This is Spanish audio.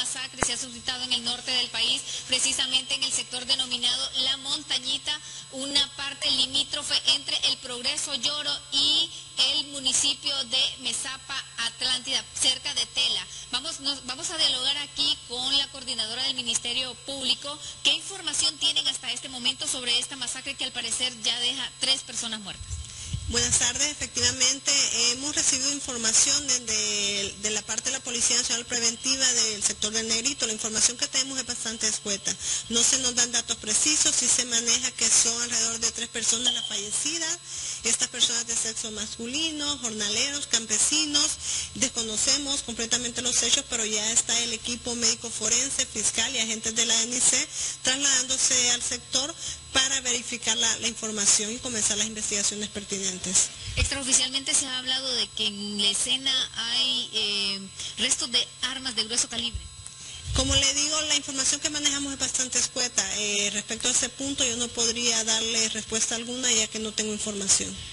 masacre se ha suscitado en el norte del país, precisamente en el sector denominado La Montañita, una parte limítrofe entre el Progreso Lloro y el municipio de Mesapa, Atlántida, cerca de Tela. Vamos a dialogar aquí con la coordinadora del Ministerio Público. ¿Qué información tienen hasta este momento sobre esta masacre que al parecer ya deja 3 personas muertas? Buenas tardes, efectivamente hemos recibido información de la parte de la Policía Nacional Preventiva del sector del Negrito. La información que tenemos es bastante escueta. No se nos dan datos precisos, sí se maneja que son alrededor de 3 personas las fallecidas. Estas personas de sexo masculino, jornaleros, campesinos. Desconocemos completamente los hechos, pero ya está el equipo médico forense, fiscal y agentes de la ANIC trasladándose al sector para verificar la información y comenzar las investigaciones pertinentes. Extraoficialmente se ha hablado de que en la escena hay restos de armas de grueso calibre. Como le digo, la información que manejamos es bastante escueta. Respecto a ese punto yo no podría darle respuesta alguna ya que no tengo información.